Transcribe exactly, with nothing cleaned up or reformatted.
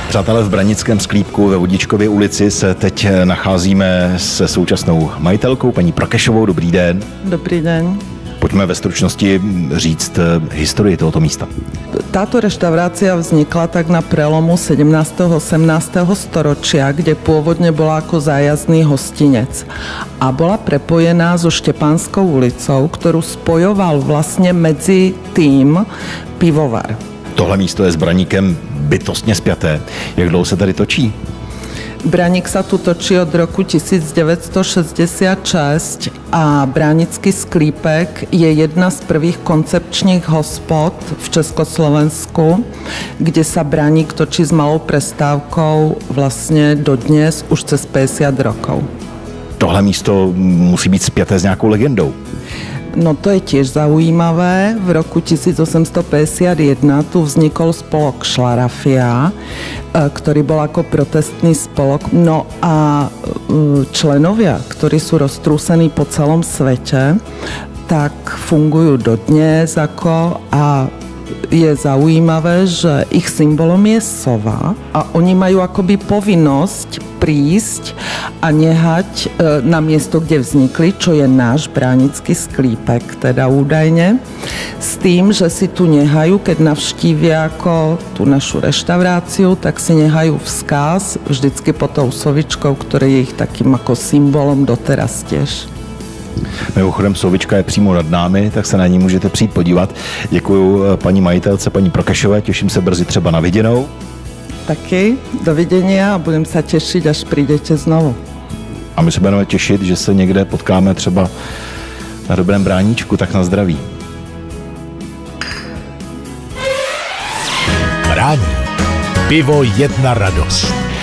Přátelé, v Branickém sklípku ve Vodičkově ulici se teď nacházíme se současnou majitelkou, paní Prokešovou. Dobrý den. Dobrý den. Pojďme ve stručnosti říct historii tohoto místa. Táto reštaurácia vznikla tak na prelomu sedemnásteho osemnásteho storočia, kde pôvodne bola ako zájazdný hostinec. A bola prepojená so Štepánskou ulicou, ktorú spojoval vlastne medzi tým pivovar. Tohle místo je s Braníkem bytostně spjaté. Jak dlouho se tady točí? Braník sa tu točí od roku devätnásťstošesťdesiatšesť a Branický sklípek je jedna z prvých koncepčních hospod v Československu, kde sa Braník točí s malou prestávkou vlastně dodnes už cez päťdesiat rokov. Tohle místo musí být spjaté s nějakou legendou. No to je tiež zaujímavé. V roku tisícosemstopäťdesiatjeden tu vznikol spolok Šlarafia, ktorý bol ako protestný spolok. No a členovia, ktorí sú roztrúsení po celom svete, tak fungujú dodnes ako a je zaujímavé, že ich symbolom je sova a oni majú akoby povinnosť prísť a nehať na miesto, kde vznikli, čo je náš Branický sklípek, teda údajne, s tým, že si tu nehajú, keď navštívia ako tú našu reštauráciu, tak si nehajú vzkaz vždycky pod tou sovičkou, ktorý je ich takým ako symbolom doteraz tiež. Mimochodem sovička je přímo nad námi, tak se na ní můžete přijít podívat. Děkuju paní majitelce, paní Prokešové, těším se brzy třeba na viděnou. Taky, dovidenia a budem se těšit, až přijdete znovu. A my se budeme těšit, že se někde potkáme třeba na dobrém Bráníčku, tak na zdraví. Brání. Pivo jedna radost.